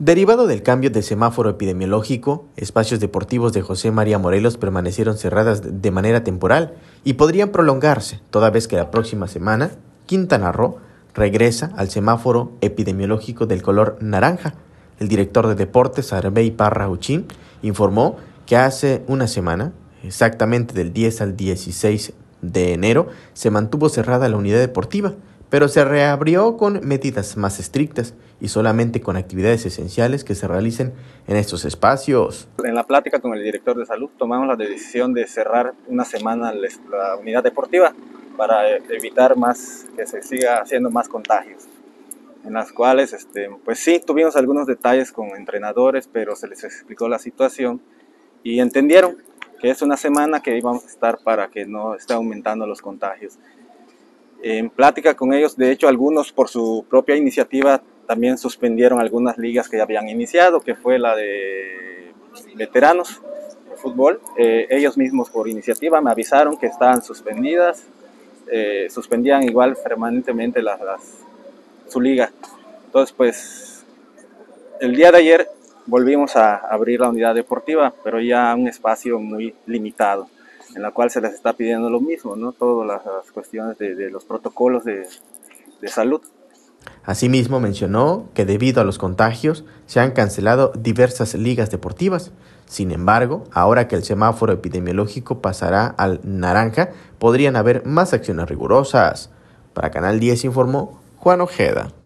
Derivado del cambio de semáforo epidemiológico, espacios deportivos de José María Morelos permanecieron cerradas de manera temporal y podrían prolongarse, toda vez que la próxima semana Quintana Roo regresa al semáforo epidemiológico del color naranja. El director de deportes, Arbey Parra Uchín, informó que hace una semana, exactamente del 10 al 16 de enero, se mantuvo cerrada la unidad deportiva, pero se reabrió con medidas más estrictas y solamente con actividades esenciales que se realicen en estos espacios. En la plática con el director de salud tomamos la decisión de cerrar una semana la unidad deportiva para evitar más que se siga haciendo más contagios, en las cuales pues sí tuvimos algunos detalles con entrenadores, pero se les explicó la situación y entendieron que es una semana que íbamos a estar para que no esté aumentando los contagios. En plática con ellos, de hecho algunos por su propia iniciativa también suspendieron algunas ligas que ya habían iniciado, que fue la de veteranos de fútbol. Ellos mismos por iniciativa me avisaron que estaban suspendidas, suspendían igual permanentemente su liga. Entonces pues el día de ayer volvimos a abrir la unidad deportiva, pero ya un espacio muy limitado, en la cual se les está pidiendo lo mismo, ¿no? Todas las cuestiones de los protocolos de salud. Asimismo, mencionó que debido a los contagios se han cancelado diversas ligas deportivas. Sin embargo, ahora que el semáforo epidemiológico pasará al naranja, podrían haber más acciones rigurosas. Para Canal 10 informó Juan Ojeda.